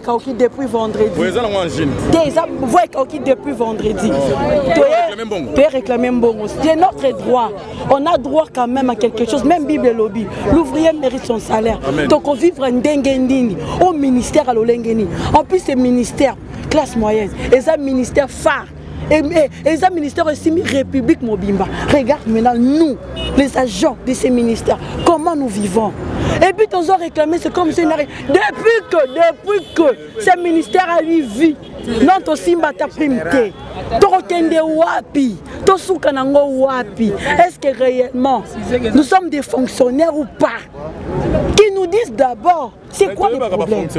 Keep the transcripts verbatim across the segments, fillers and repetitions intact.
ekauki depuis vendredi. Oui, ça en Chine. Déjà, voix ekauki depuis vendredi. Tu es réclamé mbongo. C'est notre droit. On a droit quand même à quelque chose, même Bible lobby. L'ouvrier mérite son salaire. Donc on vivre en dengendini au ministère à l'olengeni. En plus c'est ministère classe moyenne. Et ça ministère phare. Et, et, et ça ministère aussi République Mobimba. Regarde maintenant nous, les agents de ces ministères, comment nous vivons. Et puis tous ont réclamé, c'est comme si depuis que, depuis que ce ministère a eu vie, non to simba ta primité, to rotende wapi, to soukanango wapi. Est-ce que réellement nous sommes des fonctionnaires ou pas? Qui nous disent d'abord c'est quoi le problème?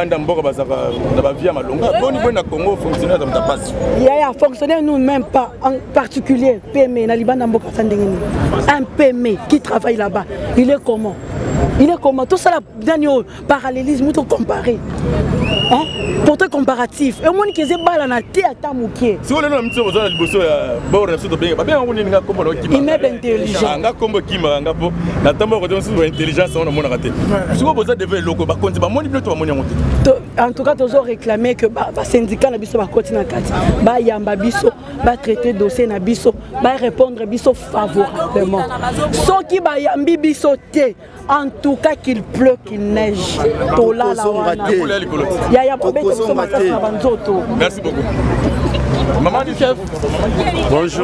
Il y a fonctionnaire nous même pas en particulier P M E un P M E qui travaille là-bas, il est comment? Il est comment? Tout ça, dernier parallélisme, tout comparé. Hein? Pour te comparatif. Et moi, je suis balanté à ta moukier. Si vous avez un petit peu de il m'est intelligent. En tout cas, tu as réclamé que le syndicat va continuer à traiter le dossier, va répondre favorablement. Ceux qui vont en tout cas qu'il pleut, qu'il neige. Merci beaucoup. Maman du chef. Bonjour.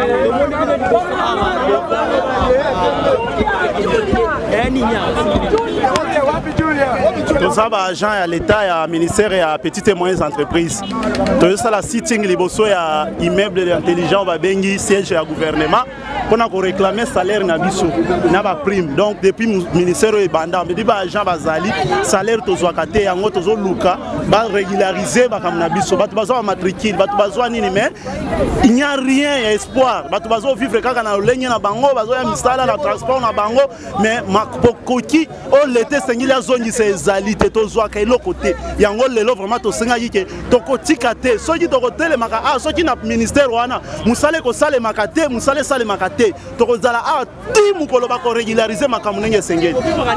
Tous les agents à l'État, à ministère et à petites et moyennes entreprises. Tous la sitting liboso ya immeuble intelligent va bengi siège à gouvernement pour nous réclamer salaire na biso na ba prime. Donc depuis ministère et banda me dit ba agent bazali salaire tozo akate yango tozo luka ba régulariser ba kam na biso ba bazo matricule ba bazo nini mais il n'y a rien y a espoir ba bazo vivre kaka na lenye na bango bazo ya misala na transport na bango mais makoki o l'été sengila zone c'est zalité tozo akailo côté yango lelo vraiment to senga yike to kotika te soki to kotele maka ah soki na ministère wana musale ko sale makate musale sale makate to kozala ah ti mukolo ba ko régulariser makamunenge sengeli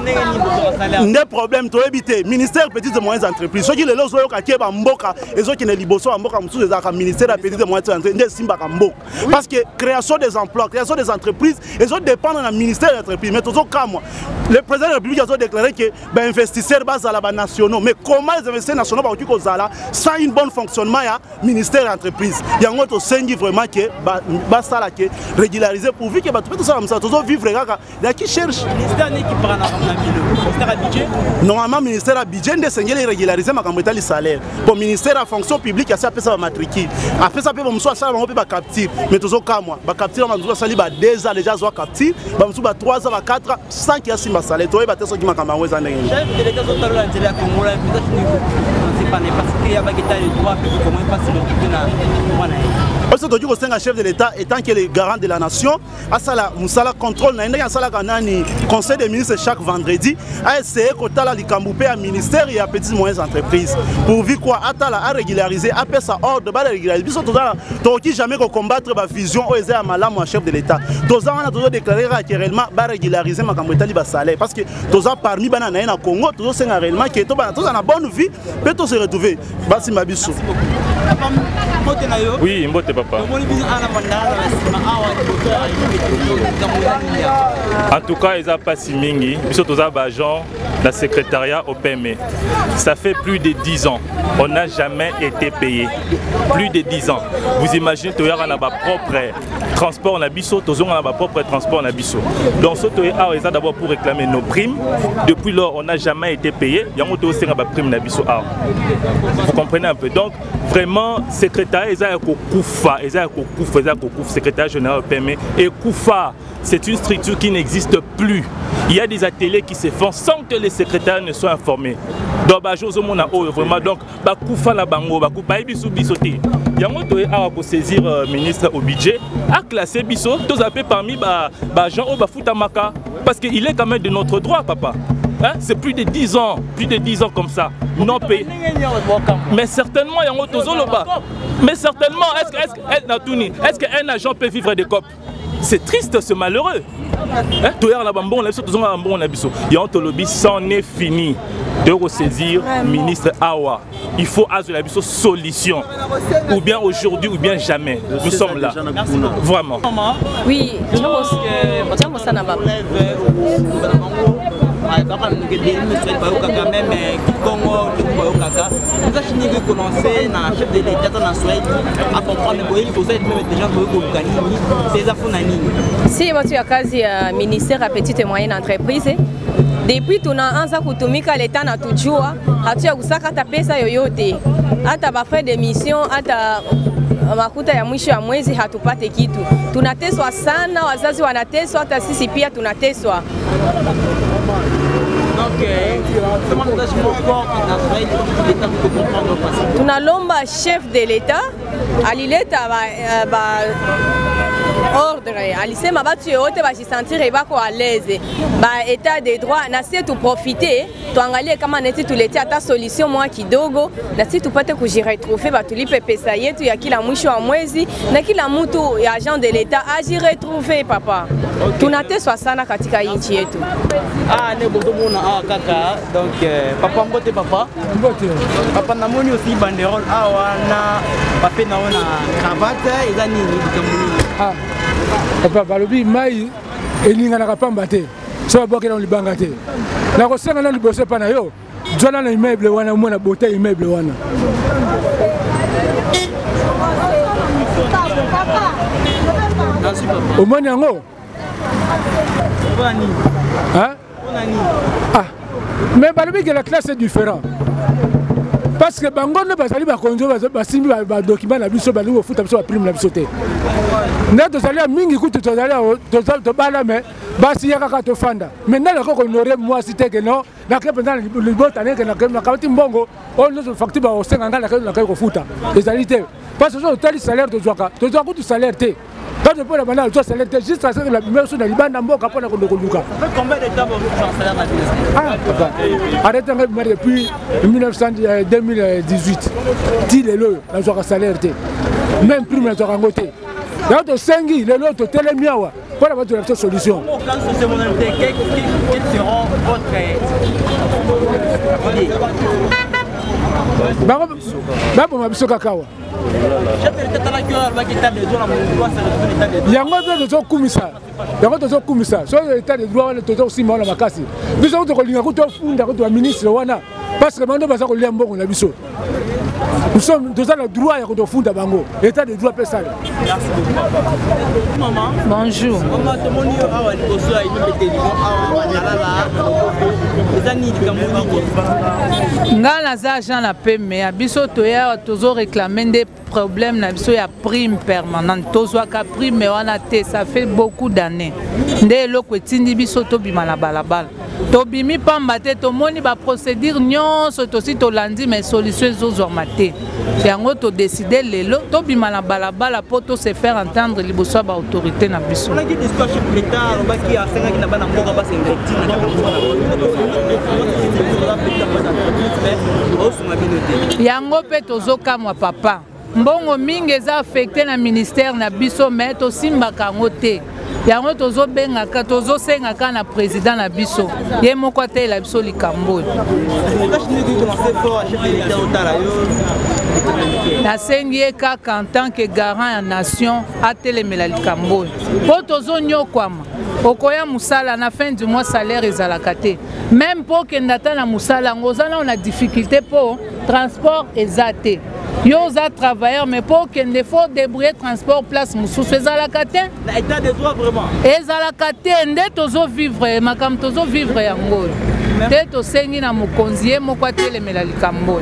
nde problème to ebité ministère petites et moyennes entreprises soki lelo zo yoka ke ba mboka ezoki ne liboso ba mboka mususu ezaka ministère ya petites et moyennes entreprises nde simba ka mboka parce que création des emplois création des entreprises ezo dépendre na ministère de l'entreprise mais tozo kamwa le président de la République a déclaré que ben investisseurs bazala ba nationaux mais comment les investisseurs nationaux ba ko zala sans un bon fonctionnement ya ministère de l'entreprise yango to sengi vraiment que ba ba sala que régulariser pour vivre que ba tout ça comme ça tozo vivre kaka ya qui cherche ministère ni qui prend ministère à budget normalement ministère à budget de sengi régulariser makambo etali salaire pour ministère à fonction publique ya ça pesa ba matricule après ça peut ba mso ça ba capture mais tozo kamwa ba capture ba mso sali ba deux ans déjà zo capture ba mso ba trois ans ba quatre ans sans qu'il y a simba salaire to ba teso ki makambo ngwe za ndenge chef de l'état zo talo la Congo la c'est pas parce qu'il y a pas qui t'a le droit puis comment il passe le na voilà parce que tu es chef de l'État étant que le garant de la nation à ça la musala contrôle na ndenge sala kanani conseil des ministres chaque vendredi a essayé ko tala likambupe à ministère et à petites et moyennes entreprises pour voir quoi atala à régulariser après ça ordre ba régulariser biso tozala toki jamais ko combattre ba vision o ezaya malamu à chef de l'État tozala na tozo déclarer que réellement ba régulariser makambo etali ba salaire parce que toza parmi bana na na Congo tozo senga réellement que to bana toza na bonne vie peut to se retrouver basi mabiso. Oui, mbote papa. En tout cas, ils n'ont pas si mingi. Ils sont tous agents de secrétariat au P M E. Ça fait plus de dix ans. On n'a jamais été payé. Plus de dix ans. Vous imaginez, tu as un propre transport en abisso, tu as un propre transport en abisso. Donc, ce qui est d'abord pour réclamer nos primes. Depuis lors, on n'a jamais été payé. Il y a aussi une prime en abisso. Vous comprenez un peu. Donc, vraiment, secrétaire, ils ont un Koufa, ils ont un Koufa, ils ont un Koufa, secrétaire général au P M E. Et Koufa, c'est une structure qui n'existe plus. Il y a des ateliers qui se font sans que les secrétaires ne soient informés. Donc, vraiment, donc, Koufa la bango, Koufa biso bisoté. Il y a un autre à saisir le ministre au budget, à classer biso, tous appelés parmi les gens au Bafutamaka. Parce qu'il est quand même de notre droit, papa. Hein? C'est plus de dix ans, plus de dix ans comme ça, non payé. Mais certainement, il y a un autre zone là-bas. Mais certainement, est-ce est est est qu'un agent peut vivre des copes? c'est triste, c'est malheureux. Toyer na bambon na biso tozonga bambon na biso. Ya to lobby c'en est fini. De ressaisir ministre Awa. Il faut à la biso solution. Ou bien aujourd'hui ou bien jamais. Nous sommes là. Vraiment. Oui, tiens moi ça n'a pas. Si tu as quasi ministère à petite et moyenne entreprise, depuis tu as un sac kutumika l'État na tujua, hatu ya kusaka ta pesa yoyote, hata ba frais de mission, hata makuta ya mwisho ya mwezi hatupate kitu. Tunateswa sana, wazazi wanateswa, hata sisi pia tunateswa. Tunalomba chef de l'État alileta ba, ba ordre alisema batu yote bajisentir bako à l'aise ba état de droit na sisi tuprofite tuangalie kama neti tuletea hata solution mwa kidogo na sisi tupate kujiretrouver batulipe pesa yetu ya kila mwisho wa mwezi na kila mtu ya agent de l'État ajiretrouver papa. Okay. Tunateswa sana katika nchi yetu. Ah ne bozo mona ah kaka donc euh, papa mbote papa mbote papa namoni aussi banderole awa na pape na ona cravate eza nini bikamuni. Ah papa balobi mai elinga na kapamba te so boke na libanga te na ko senga na liboso pa na yo jona na immeuble wana mona bote immeuble wana omoni yango hein? Ah mais balobi que la classe est différente parce que bango ne bazali ba konjo ba simbi ba document na biso ba lingo futa biso ba prime na biso te na to zali mingi kutu to zali to zali to bala mais basi yaka ka to fanda maintenant la ko honorer moi cité que non na ke pendant le bota ne que na ke na kabati mbongo on nous facture ba osenga ngala ka na ko futa ezali te parce que so tali salaire to zwaka to zwaka kutu salaire te. Quand je peux la banane, tu as salaire juste à ce que la meilleure chose de l'Iban n'a pas pour la Kondokoluka. Combien de temps vous en salaire à papa. Arrêtez depuis deux mille dix-huit. Dis les lots, la joie salaire. Même prime la joie en côté. Là, tu as cinq les lots, tu as télémiawa. Pour avoir une solution. Quels seront votre idée? Babo mabiso kakawa. Yango to to kumisa. Yango to to kumisa. So l'état de droit to to sima na makasi. Biso to kolinga ko to funda ko to ministre wana parce que bando baza ko lembo ko na biso. Nous sommes tous dans le droit de faire des bango. État de droit personnel. Maman. Bonjour. Maman, tout le monde a une bosse à une télévision. Nga naza agent la P M E, biso toya tozo réclamer des problèmes na biso ya prime permanente. Tozo ka prime wana te, ça fait beaucoup d'années. Nde loko etindi biso to bima na balabala. To bimi pamba te to moni ba procédure nyonso to si to landi mais solution zo mate. Yango to décider lelo to bima na balabala pour to se faire entendre liboso ba autorité na biso. On a dit histoire chez l'État, on va qui a cinq qui na bana mboka ba c'est yango pe tozoka mwa papa mbongo mingi eza affecté na ministère na biso mais to simbaka ngo te yango tozo bengaka tozo sengaka na président na biso ye moko te la biso likambo nasengi ye kaka en tant que garant ya nation atelemela likambo po tozo nyokwama okoya musala na fin du mois salaire ezalaka te même po kenda ta na musala ngo zana on a difficulté po transport ezate yo za travailleur mais po kende faut débrouiller transport place mususu ezalaka te na état de droit vraiment ezalaka te nde tozo vivre makam tozo vivre yango te tosengi na mokonzi ye moko atelemela likambo.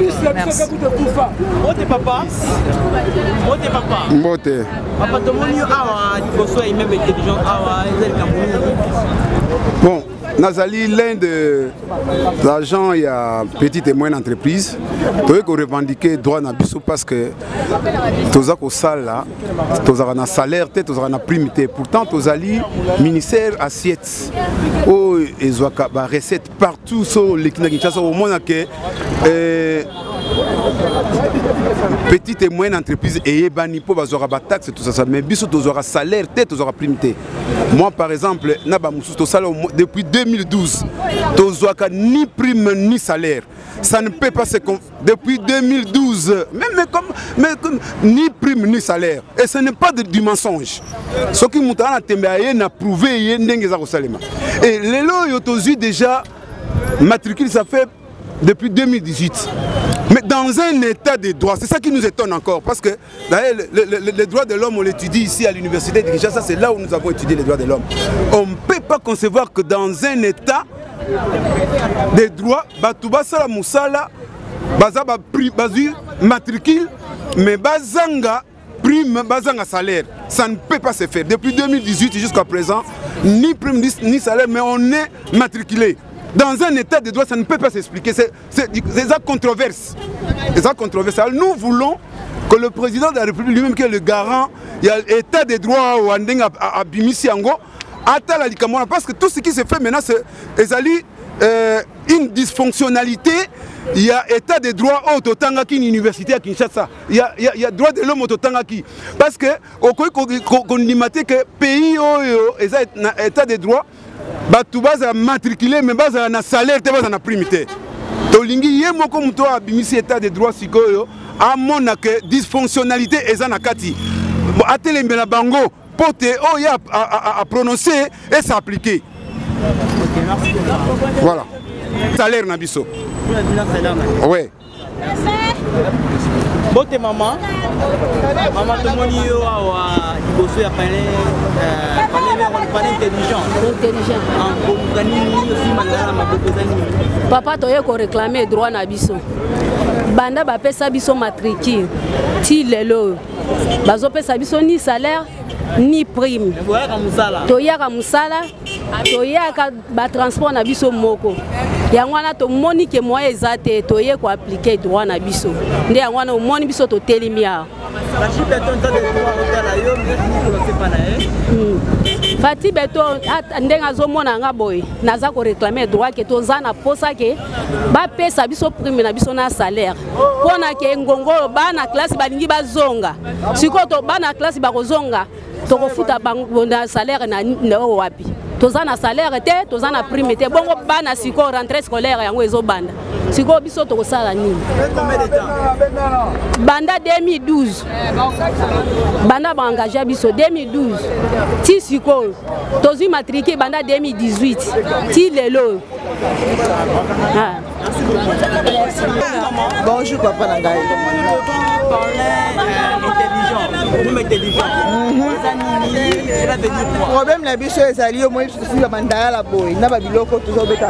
Mbote papa mbote papa mbote papa tomoni awa liboso immeuble intelligent awa ezali kambo. Bon, Nazali, l'un des agents, il y a petite et moyenne entreprise. Tu veux revendiquer droit na biso parce que tu as un salaire, tu as un salaire, tu as une prime. Pourtant, tu as un ministère assiette. Oh, et tu as une recette partout sur les Kinshasa au monde que petite et moyenne entreprise et bani pour bazora ba taxe tout ça ça mais biso tozora salaire tête tozora primité. Moi par exemple na ba musu to salaire depuis deux mille douze tozwaka ni prime ni salaire. Ça ne peut pas se depuis deux mille douze même mais comme mais comme ni prime ni salaire et ce n'est pas de, du mensonge. Ce qui mutana tembe aye na prouver ye ndenge za ko salema. Et lelo yo tozu déjà matricule ça fait depuis deux mille dix-huit. Mais dans un état de droit, c'est ça qui nous étonne encore, parce que d'ailleurs, le, le, les droits de l'homme, on l'étudie ici à l'université de Kinshasa, c'est là où nous avons étudié les droits de l'homme. On ne peut pas concevoir que dans un état de droit, Batouba Sala Moussala, Bazaba matricule, mais Bazanga prime, Bazanga salaire. Ça ne peut pas se faire. Depuis deux mille dix-huit jusqu'à présent, ni prime ni salaire, mais on est matriculé. Dans un état de droit, ça ne peut pas s'expliquer. C'est ça controverse. C'est ça controverse. Alors, nous voulons que le président de la République lui-même, qui est le garant, il y a l'état de droit au Andeng à Bimisiango, parce que tout ce qui se fait maintenant, c'est euh, une dysfonctionnalité. Il y a état de droit au Totangaki, une université à Kinshasa. Il y a, il y a, il y a droit de l'homme au Totangaki. Parce que, au qu'on limite que pays au état de droit, batu baza matriculé mais baza na salaire te baza na primité tolingi ye moko muto abimisi état de droit sikoyo amona que dysfonctionnalité eza na kati atelembe na bango pote o ya à prononcer et s'appliquer. Voilà salaire na biso ouais. Bote maman, maman tout le monde y a bossé à parler, parler intelligent. Intelligent. Papa toye ko réclamer droit na biso. Banda ba pesa biso matricule. Ti lelo. Bazo pesa biso ni salaire ni prime. Toyaka musala. Toyaka ba transport na biso moko. Yangwana to moni ke moye ezate toye ko appliquer droit na biso. Nde yangwana moni biso to telimia. Fati beto ndenga zo mona nga boy naza ko réclamer droit ke toza na posa ke ba pesa biso prime na biso na salaire. Pona ke ngongo bana classe balingi bazonga. Siko to bana classe ba kozonga to kofuta bango na salaire na no wapi. Toza na salaire te, toza na prime te. Bongo bana siko rentrée scolaire yango ezo banda. Siko biso to kosala nini? Banda deux mille douze. Banda ba engagé biso deux mille douze. Ti siko tozi matriqué banda deux mille dix-huit. Ti lelo. Ah. Bonjour papa Nangai. Problème la biso ezali au moins sur la mandala la boy na ba biloko toujours beta.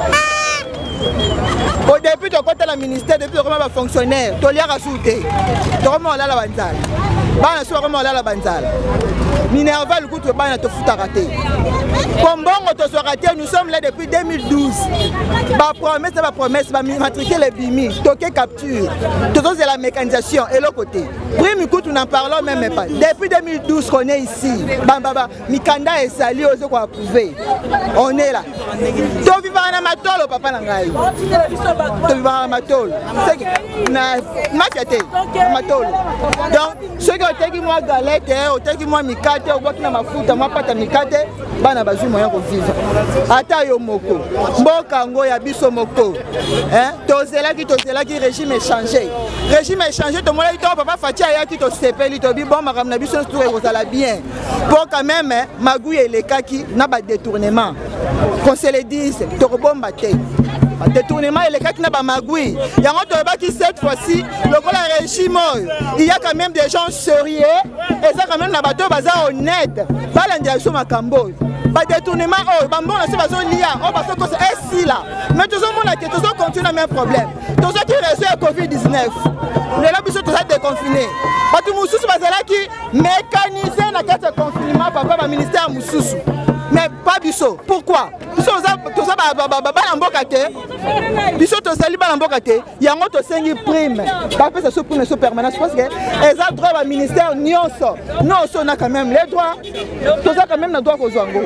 Au début de côté la ministère depuis comment va fonctionnaire, to liaka souté. To comment la la banzala. Bana so comment la la banzala. Minerva le coup de bana to futa raté. Kombongo to so raté, nous sommes là depuis deux mille douze. Ba promesse ba promesse ba matriculer les bimi, toquer capture. Tout c'est la mécanisation et l'autre côté. Prime coup nous n'en parlons même pas. Depuis deux mille douze qu'on est ici. Bamba ba Mikanda et Sali ose ko approuver. On est là. To vivre na matolo papa Nangai. To vivre na matolo. C'est na mafiaté matolo. Donc ceux qui ont été moi galette, ont été moi mikate, au bout na mafuta, moi pata mikate, bana bazu moyen ko vivre. Ata yo moko. Mboka ngo ya biso moko. Hein? Tozela ki tozela ki régime est changé. Régime est changé, to moi to papa Fatia ya ki to sepeli to bi bon makam na biso tout ezala bien. Pour quand même magouille et les kaki na ba détournement. Qu'on se le dise, to bomba te. Détournement et les cas qui n'a pas magouille. Il y a un autre qui cette fois-ci, le régime, il y a quand même des gens sérieux et ça quand même la bateau bazar honnête. Pas l'indiation à Cambodge. Pas détournement, oh, bambon, la situation liée, oh, parce que c'est ici là. Mais tout le monde a tout ça continue le même problème. Tout ça qui réussit à Covid dix-neuf. On est là, tout ça déconfiné. Pas tout le monde qui mécanisé dans le confinement, papa, le ministère Moussoussou. Mais pas biso. Pourquoi? Biso tout ça ba ba ba ba mbokate. Biso to sali ba mbokate. Yango to sengi prime. Ba pesa so prime so permanence parce que eza droit ba ministère nyonso. Non so na quand même les droits. Tout ça quand même na droit ko zwango.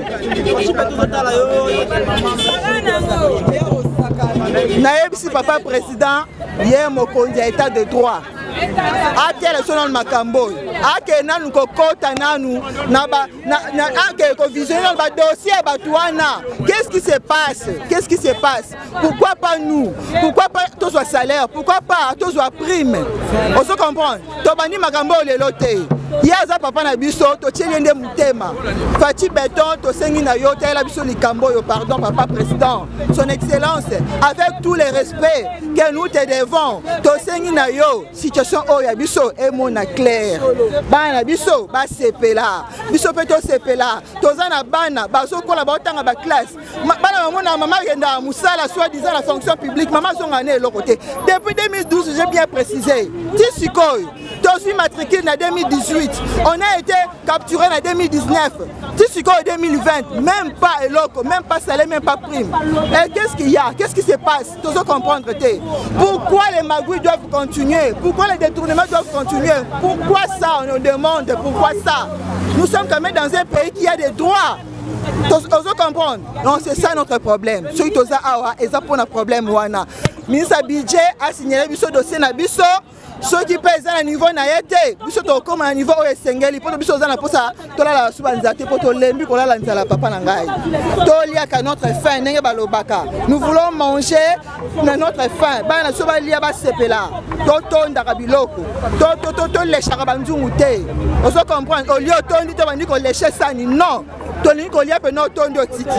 Na yebisi papa président hier mokonzi état de droit. atele so nanu makambo oyo ake nanu kokota nanu ake kovisionne nanu badossier ya bato wana. Qu'est-ce qui se passe? Qu'est-ce qui se passe? Pourquoi pas nous? Pourquoi pas tozwa salaire? Pourquoi pas tozwa prime? On se comprend. Tobani makambo lelo te. Yaza papa na biso to tiende mutema. Fati Béton to sengi na yo tela biso likambo yo, pardon papa président. Son excellence, avec tous les respects que nous te devons, to sengi na yo situation o ya biso e mona clair. Bana biso ba sepela. Biso pe to sepela. Tozana bana baso kola ba otanga ba classe. Bana mona mama yenda musala soit disant la fonction publique, maman zonga ne lo côté. Depuis deux mille douze, j'ai bien précisé. Tisikoy, to suis matricule en deux mille dix-huit. On a été capturé en deux mille dix-neuf. Tisiko en deux mille vingt, même pas éloquent, même pas salaire, même pas prime. Et qu'est-ce qu'il y a? Qu'est-ce qui se passe? Tous comprendre. Pourquoi les magouilles doivent continuer? Pourquoi les détournements doivent continuer? Pourquoi ça? On nous demande pourquoi ça? Nous sommes quand même dans un pays qui a des droits. Tous comprendre. Non, c'est ça notre problème. Ceux qui ont awa, ils ont un problème. Ministre budget a signalé ce dossier na biso. Ceux qui pèsent à niveau na été, biso to comme à niveau o sengeli poto biso za na posa to la subanza te poto lembi ko la nzala papa na ngai. To lia ka notre faim ndenge balobaka. Nous voulons manger na notre faim. Ba na soba lia ba sepela. To to ndaka biloko. To to to to le chaka banzungu te. On se comprend. Au lieu to ndi to bandi ko lécher ça ni non. To ni ko lia pe no to ndo titi.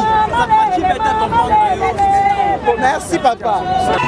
Merci papa.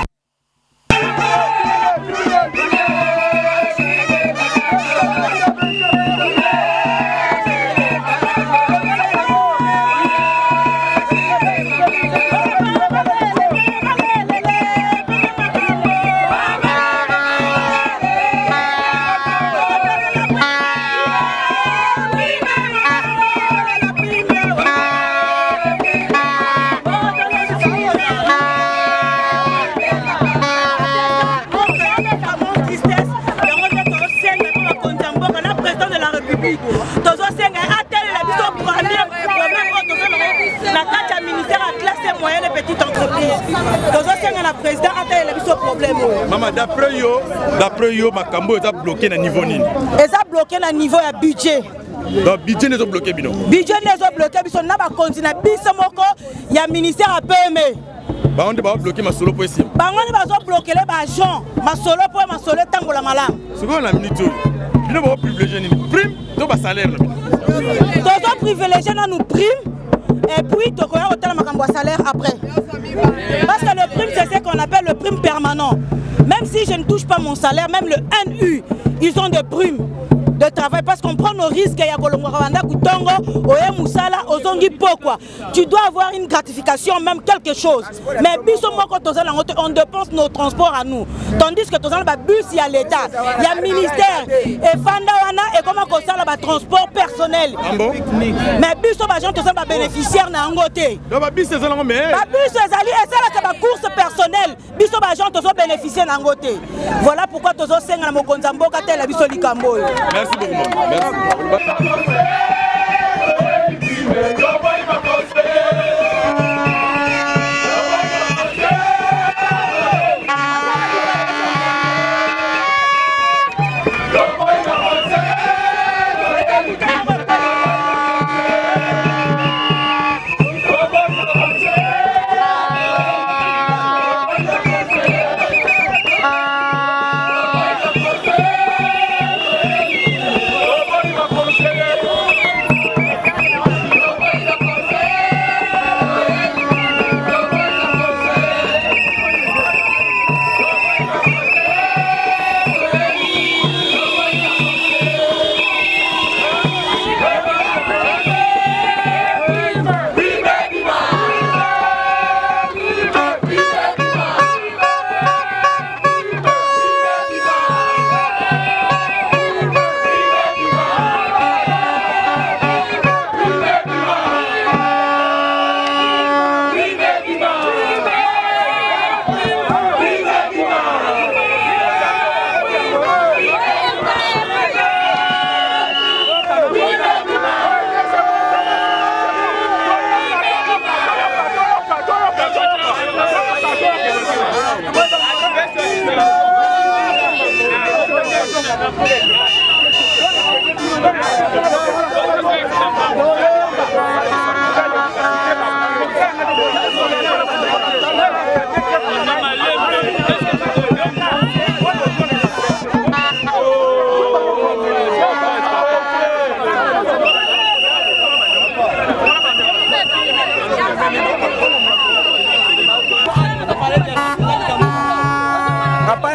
Maman, d'après yo, d'après yo, Makambo est bloqué à niveau nini? Est bloqué à niveau à budget. Donc budget n'est pas bloqué bino. Budget n'est pas bloqué bino. Na ba continuer biso moko ya ministère a P M E. Ba on va bloquer ma solo pour ici. Ba on va bloquer les agents, ma solo pour ma solo tangola malam. C'est quoi la minute? Bino va privilégier ni prime, to ba salaire là. Tozo privilégier na nous prime. Et puis, tu as un salaire après. Parce que le prime, c'est ce qu'on appelle le prime permanent. Même si je ne touche pas mon salaire, même le N U, ils ont des primes de travail parce qu'on prend nos risques. Tu dois avoir une gratification, même quelque chose. Mais on dépense nos transports à nous. Tandis que tu as un bus, il y a l'État, il y a le ministère. Et Fandawana, et comment on a le transport personnel. Mais bus, tu as un bénéficiaire dans côté. Le bus, c'est ça. Le bus, c'est la course personnelle. Bus, tu as bénéficié dans côté. Voilà pourquoi tu as un Mokonzambo, tu as la bus au Likambo. Merci beaucoup. Merci.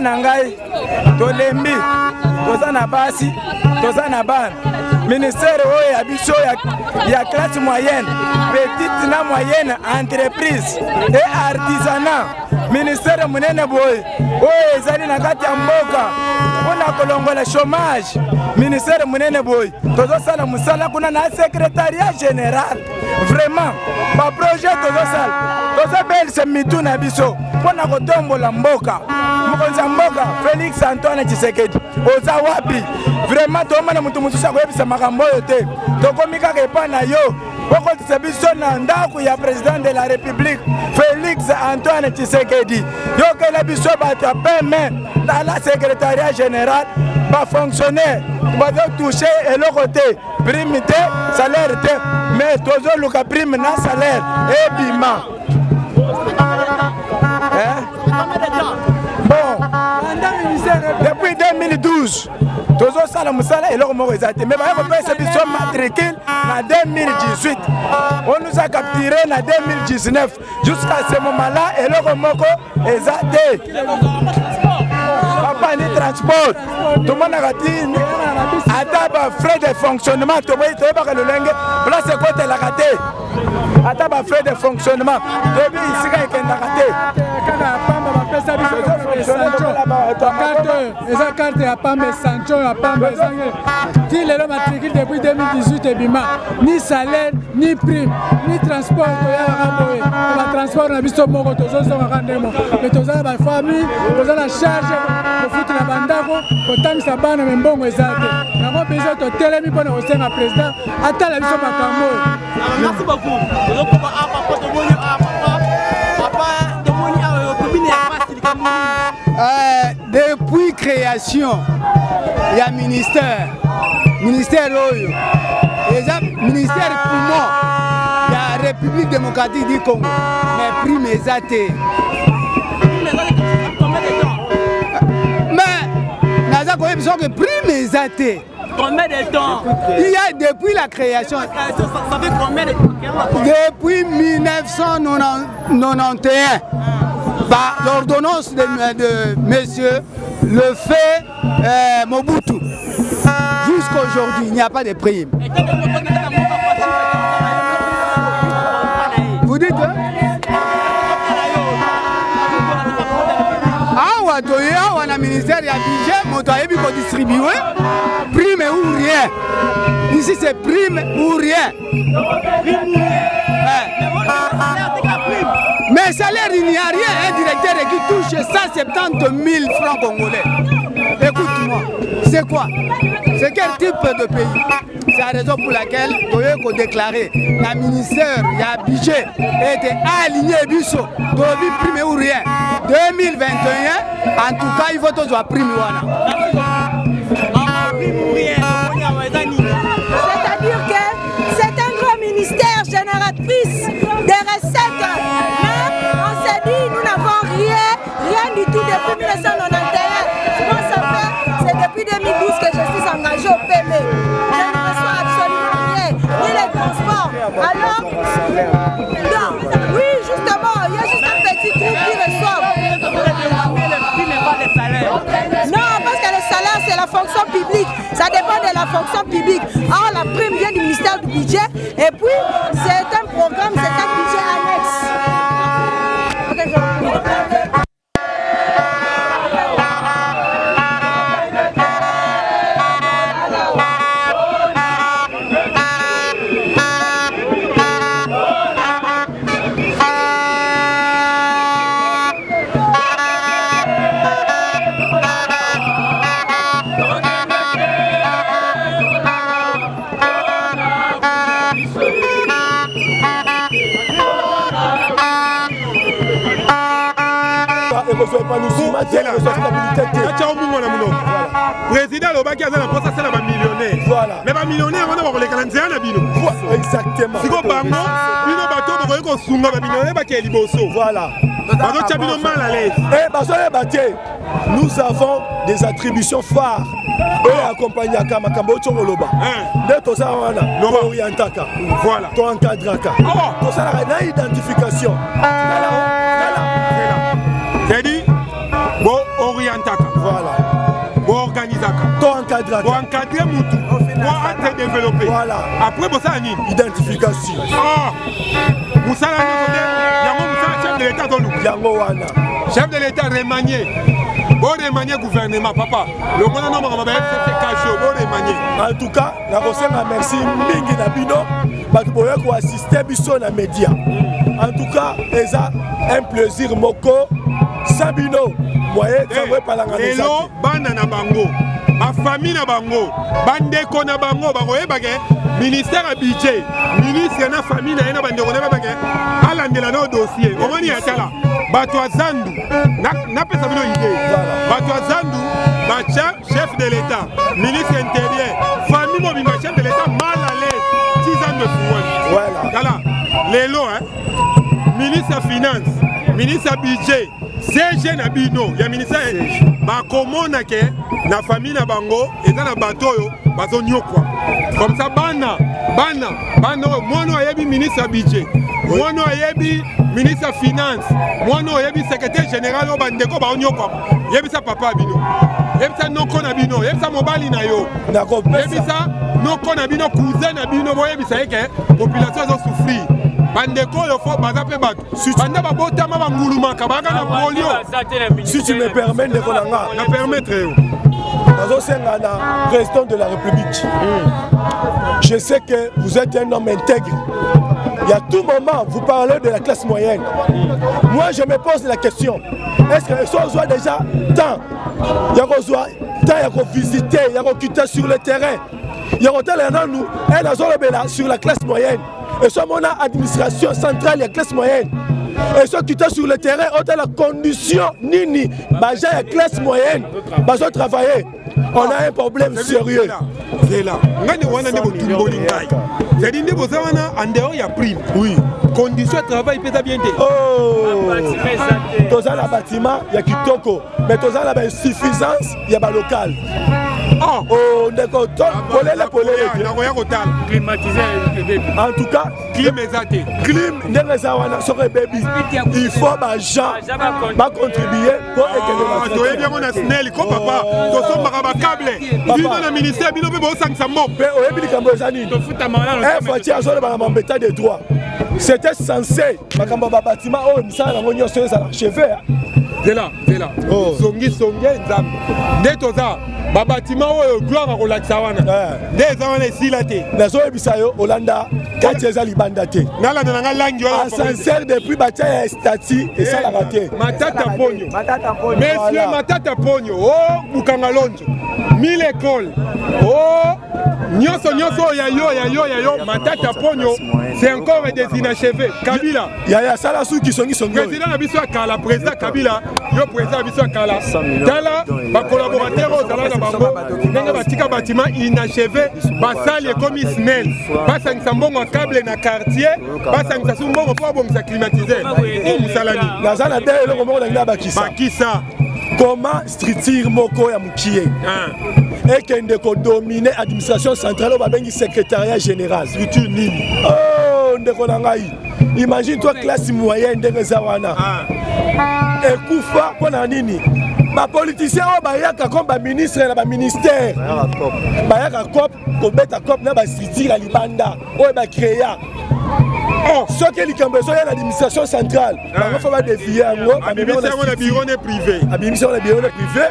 na ngai tolembi toza na basi toza na bana ministère oyo ya biso ya classe moyenne petite na moyenne entreprise et artisanat ministère munene boye oyo ezali na kati ya mboka mpona kolongola chômage ministère munene boye tozosala mosala kuna na secrétariat général vraiment baprojet tozosala tozobelisa mitu na biso mpona kotombola mboka mokonzi ya mboka Félix Antoine Tshisekedi oza wapi vraiment tomona mutu mosusu akoyebisa makambo oyo te tokomi kaka epai na yo okotisa biso na ndako ya président de la république Félix Antoine Tshisekedi yokela biso bato ya peme na la secrétariat général bafonctionnaire bazotouche eloko te prime te salaire te mais tozoluka prime na salaire ebima. Bon, depuis deux mille douze, toujours ça, et l'homme mais c'est biso matricule en deux mille dix-huit. On nous a capturé en deux mille dix-neuf. Jusqu'à ce moment-là, et l'homme est zaté. Papa ni transport. Tout le monde a dit, attends, frais de fonctionnement, tout le monde a dit, le lingue, place côté la raté. Attends, frais de fonctionnement, depuis ici, il y a raté. Eza carte ya pambe sancho ya pambe sange ti lelo matricule depuis deux mille dix-huit ebima ni salaire ni prime ni transport ya raboye la transport na biso moko tozosonga kandemo mais tozala ba famille tozala charge ko futa na bandako ko tangisa bana mbongo ezate nango besoin to telemi pona osenga président atala biso makambo. Merci beaucoup. Tozokoba apa poto boni apa papa de moni a commune ya pasti kamuni. Euh, depuis création, il y a ministère, ministère Oyo, ministère pour moi, il y a République démocratique du Congo, mais prime exaté. Mais, Naza Koye besoin que prime exaté. Combien de temps? Il y a depuis la création. Ça fait combien de temps? Depuis mille neuf cent quatre-vingt-onze. Par l'ordonnance de, de monsieur le fait euh, Mobutu. Jusqu'à aujourd'hui, il n'y a pas de prime. Vous dites ah, on a ministère, il y a budget, on a budget distribué, prime ou rien. Ici c'est prime ou rien. Mais salaire, il n'y a rien, un directeur qui touche cent soixante-dix mille francs congolais. Écoute-moi, c'est quoi? C'est quel type de pays? C'est la raison pour laquelle il faut déclarer le ministère, il y a un budget, était aligné, biso, doit prime ou rien. deux mille vingt et un, en tout cas, il faut tous avoir prime. C'est-à-dire que c'est un grand ministère génératrice des recettes. On s'est dit, nous n'avons rien, rien du tout depuis mille neuf cent quatre-vingt-onze. Moi, ça fait, c'est depuis deux mille douze que je suis engagée au P M E. Je ne reçois absolument rien, ni les transports. Alors, non, oui, justement, il y a juste un petit groupe qui reçoit. Non, parce que le salaire, c'est la fonction publique. Ça dépend de la fonction publique. Or, la prime vient du ministère du budget. Et puis, c'est un programme, c'est un budget annexe. Président Lobaki a un poste à millionnaire. Voilà. Mais pas millionnaire, on va les calendriers à Bino. Exactement. Si on bango, Bino bateau, on va qu'on sunga millionnaire, bah qui est liboso. Voilà. Bateau Chabino mal à l'aise. Eh, bah ça est nous avons des attributions phares. Et accompagné à Kamakambo Tchongoloba. De tout ça, on a l'orientaka. Voilà. Ton encadraka. Tout ça, on a identification. C'est dit, bon, orientaka. Pour encadrer Moutou. Pour être développé. Voilà. Après, pour ça, identification. Ah Moussa, chef de l'État. Chef de l'État remanié. Bon remanié gouvernement, papa. Le monde non m'a fait cacher. Bon remanié. En tout cas, la recette merci Mingi Nabino. Parce que vous assister à la média. En tout cas, c'est un plaisir moko. Sabino, voyez, travailler par la Lelo, bana na bango, ma famille na bango, bandeko na bango, baroye bagé, ministère à budget, ministre na famille na ena bandeko na bagé, alandela no dossier. Comment y est là? Batwa Zandu, na na pesa bino idée. Batwa Zandu, ba chef de l'État, ministre intérieur, famille mobile chef de l'État mal à l'aise, six ans de pouvoir. Voilà. Voilà. Lelo, hein, ministre des Finances, ministre à budget. C G na bino ya ministère ba komona ke na famille na bango eza na bato yo bazo nyokwa comme ça bana bana bana mono ayebi ministre budget mono ayebi ministre finance mono ayebi secrétaire général o bandeko ba nyokwa yebi sa papa bino yebi sa noko na bino yebi sa mobali na yo yebi sa noko na bino cousin na bino bo yebi sa ke population zo souffrir. Si tu me permets de me permettre, président de la République, je sais que vous êtes un homme intègre. Il y a tout moment, vous parlez de la classe moyenne. Moi, je me pose la question, est-ce que ça soit déjà temps, il y a besoin temps, il y a visiter, il y a quitter sur le terrain, il y a nous, elle sur la classe moyenne. Et ça, mon administration centrale, la classe moyenne. Et ceux qui sont sur le terrain, ont la condition, nini, baja la classe moyenne, baja travailler. On a un problème sérieux. C'est là. C'est-à-dire que vous avez en dehors, il y a prime. Oui. Condition de travail, peut-être bien. Oh. Tous les bâtiments, il y a Kitoko. Mais tous les insuffisance, il y a le local. Oh, d'accord. Climatisé. En tout cas, climatisé. Clim, il faut que les gens contribuer pour équilibrer. Tu es bien, on a Snell, comme papa. Tu es câble. Tu es dans le ministère, tu es dans le droit. C'était censé, bâtiment, oh, ça, c'est là, c'est là. Songi, songi, exam. Dès que ça, le bâtiment, gloire à Relaxawana. Dès que ça, on est si laté. Mais ça, Bisayo, Hollanda, Katieza Libandate. Ascenseur depuis Batia Stati et ça l'a raté. Matata Pogno. Messieurs, Matata Pogno. Oh, Bukangalonjo. Mille écoles. Oh, Nyoso, Nyoso, Yayo, Yayo, Yayo. Matata Pogno. C'est encore des inachevés. Kabila. Yaya Salassou qui sont sont. Président Abissou Kala, président Kabila. Yo président Abissou Kala. Tala, ma collaborateur au Salon de Bango. Nenga batika bâtiment inachevé. Basali comme Ismaël. Basang Sambongo câble na quartier. Basang Sambongo pour bon ça climatiser. Oh Moussalani. La zone de le moment de Bakissa. Bakissa. Comment structure moko ya mukie et kende ko dominer administration centrale au babengi secrétariat général structure nini. Oh ndeko na ngai, imagine toi classe moyenne de Zawana et kufa pona nini ba politicien o bayaka comme ba ministre na ba ministère bayaka cop ko beta cop na ba structure ya libanda o ba créer. Oh, ce qui est l'administration centrale, il faut défier un mot. Administration de bureau privé. Administration de bureau privé.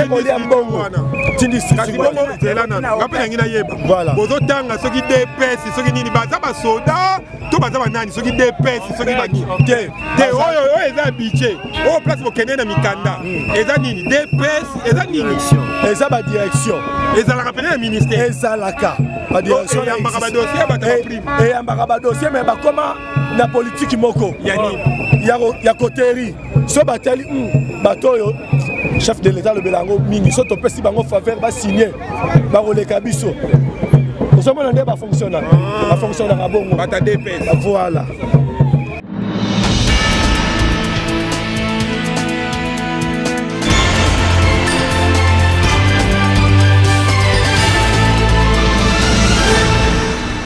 Voilà. Vous autres, ceux qui dépassent, ceux qui n'y sont pas soldats, tout le monde, ceux qui dépassent, ceux qui bannissent. Oh, ils ont habitué. Oh, place pour Kenya Mikanda. Ils ont nini dépassent, ils ont nini. Ils ont la direction. Ils ont rappelé le ministère. Ils ont la carte. La direction. Et un dossier, et un dossier, mais comment la politique moko il y a côté so batali bato yo chef de l'état le belango mingi so to pesi bango faveur ba signer ba roleka biso so mona ndé ba fonctionner ba fonctionner na bongo ba ta D P S voilà